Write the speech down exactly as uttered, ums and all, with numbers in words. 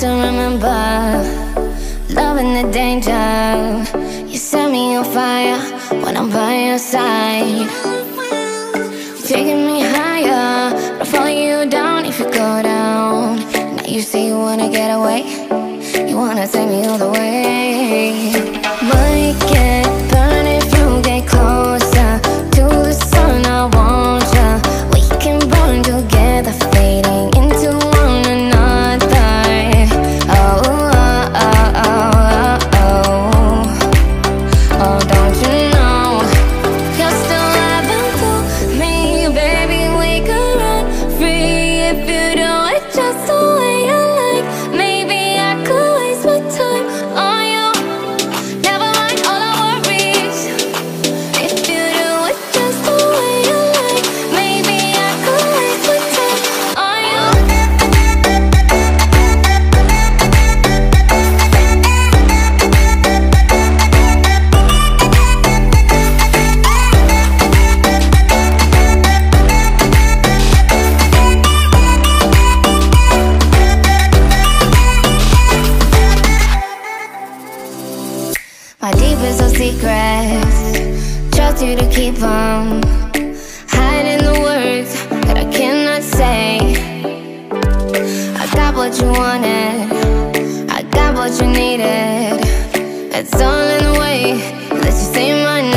still remember loving the danger. You set me on fire when I'm by your side. You're taking me higher, but I'll follow you down if you go down. Now you say you wanna get away, you wanna take me all the way. Might get burned if you get closer to the sun. I want ya. We can burn together, fading into one another. Oh, oh, oh, oh, oh, oh, don't you know you're still living through me, baby? We could run free if you do it just the way you like. Maybe I could waste my time on you. Never mind all our worries. If you do it just the way you like, maybe I could waste my time on you. My deepest of secrets, trust you to keep them, hiding the words that I cannot say. I got what you wanted, I got what you needed. It's all in the way that you say my name.